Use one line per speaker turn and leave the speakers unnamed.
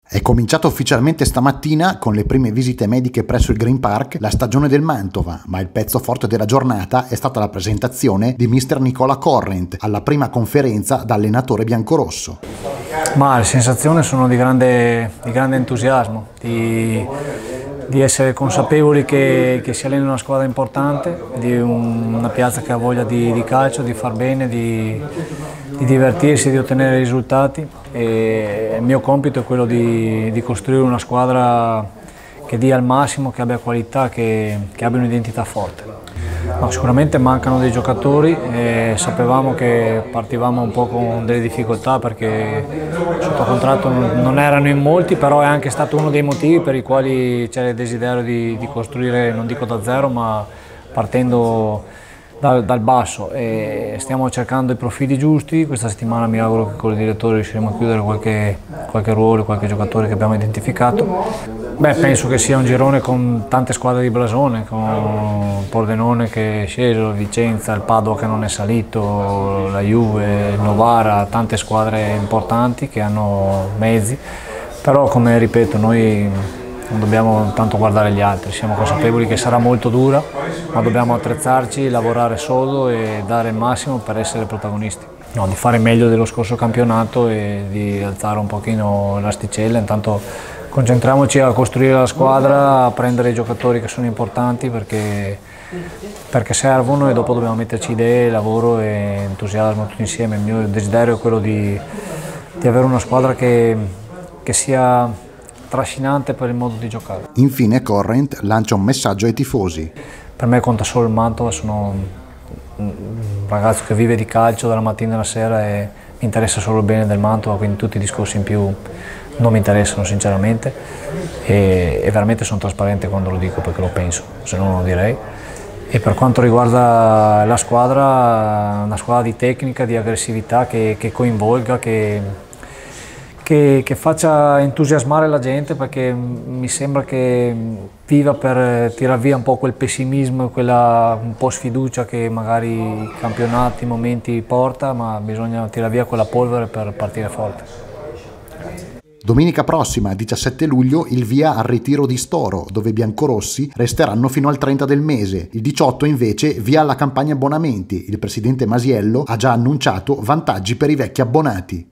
È cominciata ufficialmente stamattina con le prime visite mediche presso il Green Park la stagione del Mantova, ma il pezzo forte della giornata è stata la presentazione di mister Nicola Corrent alla prima conferenza da allenatore biancorosso.
Ma le sensazioni sono di grande entusiasmo, di essere consapevoli che si allena una squadra importante, di una piazza che ha voglia di calcio, di far bene, di divertirsi, di ottenere risultati, e il mio compito è quello di costruire una squadra che dia il massimo, che abbia qualità, che abbia un'identità forte. No, sicuramente mancano dei giocatori e sapevamo che partivamo un po' con delle difficoltà perché sotto contratto non erano in molti, però è anche stato uno dei motivi per i quali c'era il desiderio di costruire, non dico da zero, ma partendo dal basso, e stiamo cercando i profili giusti. Questa settimana mi auguro che con il direttore riusciremo a chiudere qualche ruolo, qualche giocatore che abbiamo identificato. Penso che sia un girone con tante squadre di blasone, con Pordenone che è sceso, Vicenza, il Padova che non è salito, la Juve, il Novara, tante squadre importanti che hanno mezzi, però come ripeto noi non dobbiamo tanto guardare gli altri, siamo consapevoli che sarà molto dura, ma dobbiamo attrezzarci, lavorare sodo e dare il massimo per essere protagonisti. No, di fare meglio dello scorso campionato e di alzare un pochino l'asticella. Intanto concentriamoci a costruire la squadra, a prendere i giocatori che sono importanti perché servono, e dopo dobbiamo metterci idee, lavoro e entusiasmo tutti insieme. Il mio desiderio è quello di avere una squadra che sia trascinante per il modo di giocare.
Infine Corrent lancia un messaggio ai tifosi.
Per me conta solo il Mantova, sono un ragazzo che vive di calcio dalla mattina alla sera e mi interessa solo il bene del Mantova, quindi tutti i discorsi in più non mi interessano sinceramente, e veramente sono trasparente quando lo dico perché lo penso, se no non lo direi. E per quanto riguarda la squadra, una squadra di tecnica, di aggressività, che coinvolga, che faccia entusiasmare la gente, perché mi sembra che viva per tirar via un po' quel pessimismo, quella un po' sfiducia che magari i campionati, i momenti porta, ma bisogna tirare via quella polvere per partire forte.
Domenica prossima, 17 luglio, il via al ritiro di Storo, dove i biancorossi resteranno fino al 30 del mese. Il 18 invece via alla campagna abbonamenti. Il presidente Masiello ha già annunciato vantaggi per i vecchi abbonati.